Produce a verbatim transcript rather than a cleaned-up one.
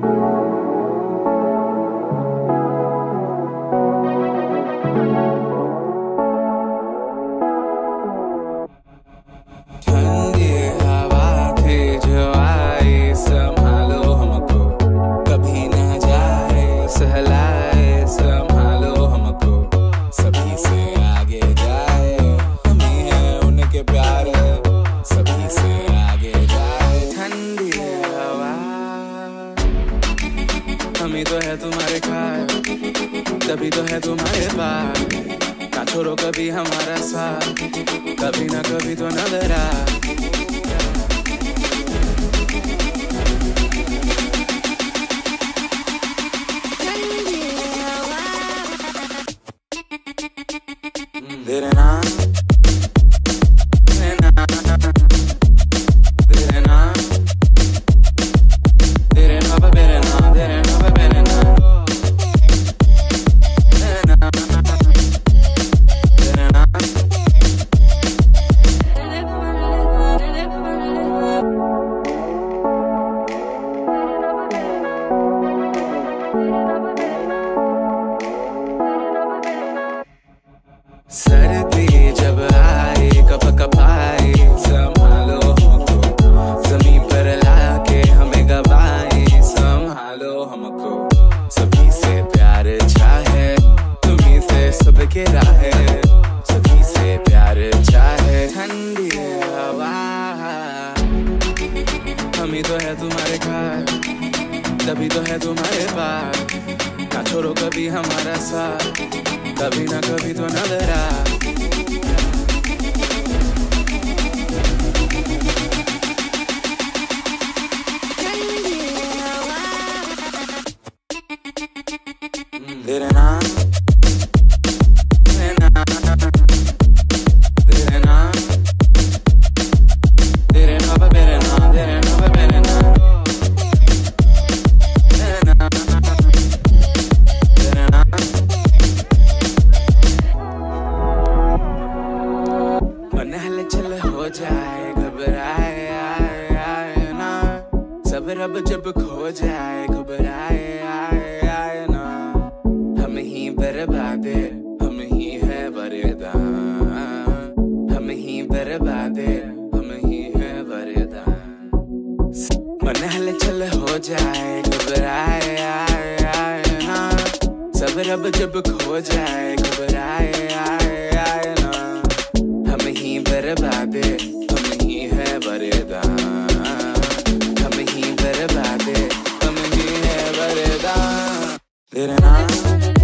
ठंडी हवा थी जो आई, संभालो हमको, कभी न जाए सहलाए, संभालो हमको, सभी से आगे जाए, हम ही हैं उनके प्यारे, सभी से आगे जाए। ठंडी हवा हम ही तो है तुम्हारे खाए, तभी तो है तुम्हारे पास, ना छोड़ो कभी हमारा साथ, कभी ना कभी तो नजर आ। तेरे नाम तेरे नाम तेरे नाम तेरे नाम तेरे नाम तेरे नाम तेरे नाम सर्दी जब आई कप कप आई, संभालो हमको, जमीन पर लाके हमें गवाई, संभालो हमको, सभी से प्यार चाहे, तुम्हीं से सबके राहे, सभी से प्यार चाहे। ठंडी हवा हम ही तो है तुम्हारे खाए, तभी तो है तुम्हारे पास, ना छोड़ो कभी हमारा साथ, कभी ना कभी तो नजर आ। तेरे नाम तेरे नाम तेरे नाम तेरे नाम तेरे नाम तेरे नाम तेरे नाम तेरे नाम तेरे नाम। मन हलचल हो जाए, घबराए आए आए ना, सब रब जब खो जाए, घबराए आए आए ना, हम ही बर्बादे, हम ही है वरदान, हम ही बर्बादे, हम ही है वरदान। मन हलचल हो जाए, घबराए आए आए ना, सब रब जब खो जाए, घबराए आए आए ना, हम ही बर्बादे, हम ही है वरदान, हम ही बर्बादे, हम ही है वरदान। तेरे नाम